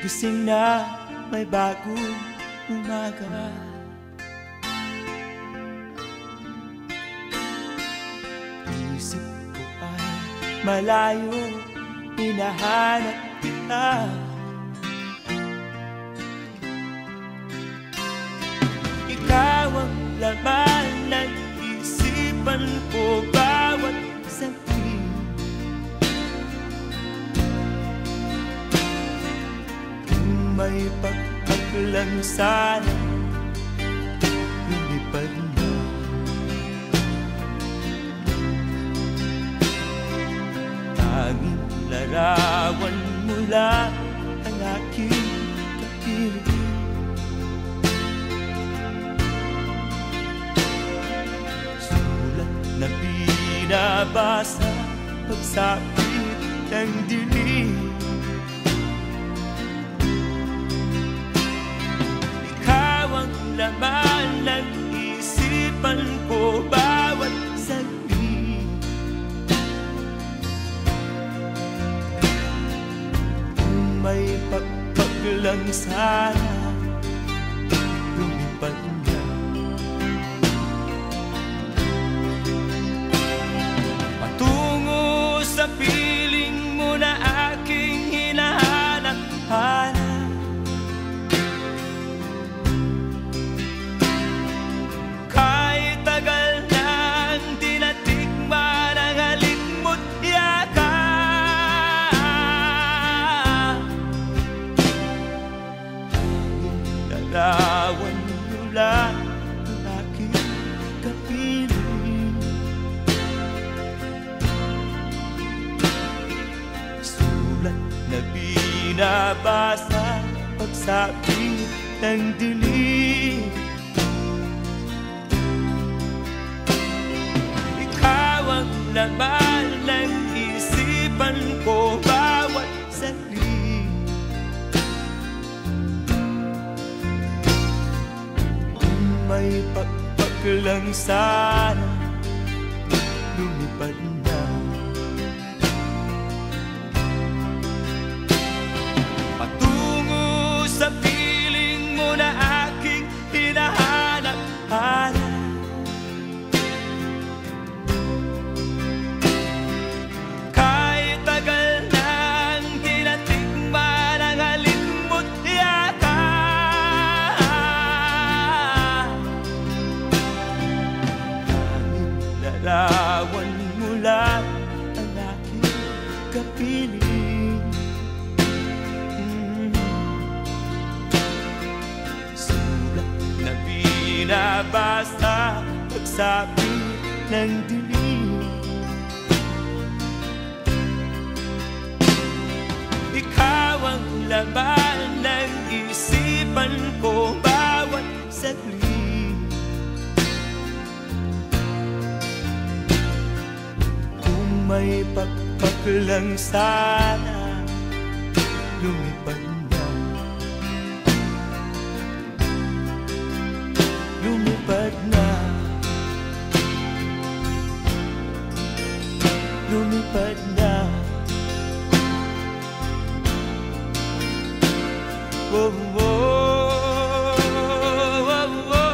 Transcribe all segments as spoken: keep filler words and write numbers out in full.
gising na may bagong umaga. Isip ko ay malayo, hinahanap kita. Ikaw ang laman ng isipan ko bawat saglit. Kung may pagkaklang sana, lumipad na. Tanging larawan mo lang ang aking kapiling. Na binabasa pagsapit ng dilim. Ikaw ang laman ng isipan ko bawat saglit. Kung may pagpaglang sana, lumipad na. Sa piling mo na aking hinahanap-hanap, kahit tagal nang di natikman ang halik mo't yakap. Larawan mo lang ang aking kapiling. Na binabasa pagsapit ng dilim. Ikaw ang laman ng isipan ko bawat saglit. Kung may pagpaglang sana, lumipad na. Sa piling mo na aking hinahanap-hanap, kahit tagal nang di natikman ang halik mo't yakap. Tanging larawan mo lang ang aking kapiling. Binabasa pagsapit ng dilim. Ikaw ang laman ng isipan ko bawat saglit. Kung may pagpaglang sana, lumipad na. Lumipad na, lumipad na. Oh, oh, oh, oh, oh.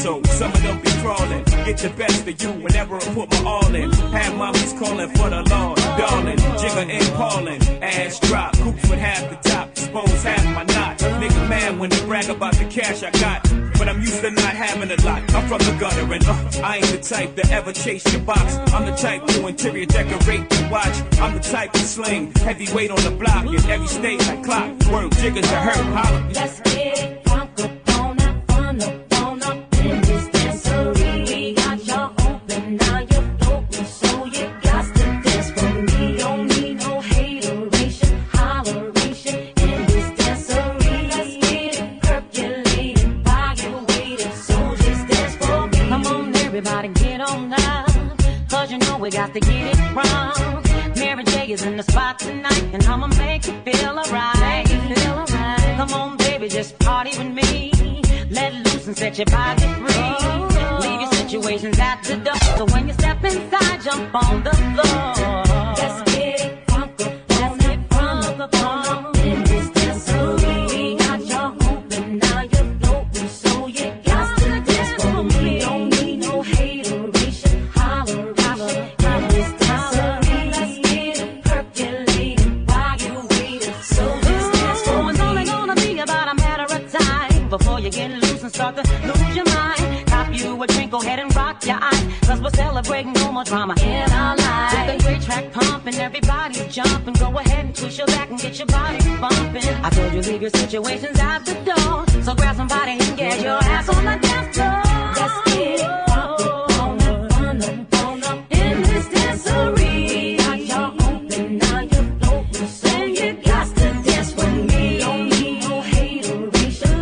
so some of them be crawling. Get the best of you whenever I put my all in. Have mommies calling for the Lord, darling. Jigger and Paulin', ass drop, coops with half the top, expose half my knot. Nigga mad when they brag about the cash I got, but I'm used to not having a lot. I'm from the gutter and uh, I ain't the type to ever chase your box. I'm the type to interior decorate the watch. I'm the type to sling heavyweight on the block in every state like clock. Word jiggers to hurt, holler. Let's get it crunk up on up, fun up, on up in this dancery. We got y'all open, now you're floating, so you got to dance for me. Don't need no hateration, holleration in this dancery. Let's get it percolated, while you're waiting, so just dance for me. Come on, everybody, get on now, cause you know we got to get it wrong. Mary J is in the spot tonight, and I'ma make you feel alright. Feel alright. Come on, baby, just party with me. Let loose and set your body free. Leave your situations at the door, so when you step inside, jump on the floor. Let's get it crunk up, let's get crunk up on in this dancery. We got y'all open, now you're floating, so you got to dance for me. Don't need no hateration, holleration in this dancery. Before you get loose and start to lose your mind, cop you a drink, go ahead and rock your eyes, cause we're celebrating no more drama in our lives. With the great track pumping, everybody's jumping. Go ahead and twist your back and get your body bumping. I told you leave your situations at the door, so grab somebody and get your ass on the dance floor. Let's get it bumping, on up, on up, on up in this dancery. Got y'all open, now you're floating, so you got to dance with me. Don't need no hateration.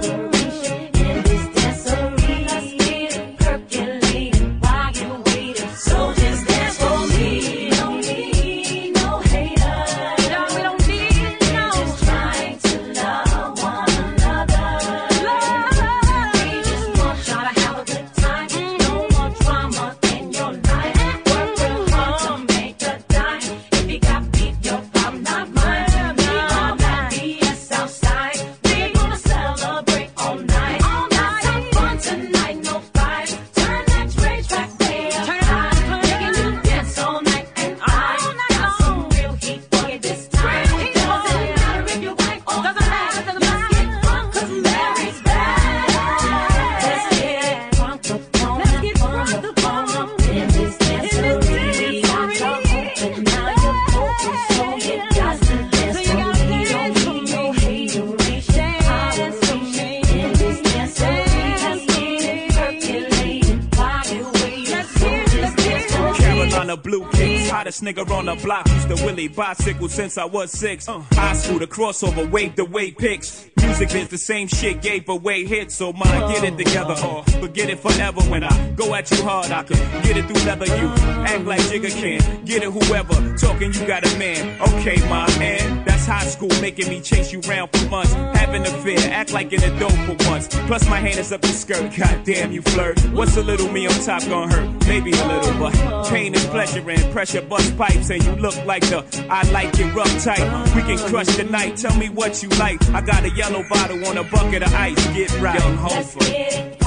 Blue kicks, hottest nigga on the block. Used to Willie bicycle since I was six. Uh, high school, the crossover, wave the way pics. Music is the same shit, gave away hits. So mine, get it together or forget it forever. When I go at you hard, I can get it through leather. You act like Jigga can, get it whoever. Talking, you got a man. Okay, my man, that's high school, making me chase you round for months. Having a fear, act like an adult for once. Plus my hand is up your skirt, goddamn you flirt. What's a little me on top gonna hurt? Maybe a little, but pain is pleasure and pressure bust pipes. And you look like the I like it rough tight. We can crush the night, tell me what you like. I got a yellow bottle on a bucket of ice, get right. Young Hofer.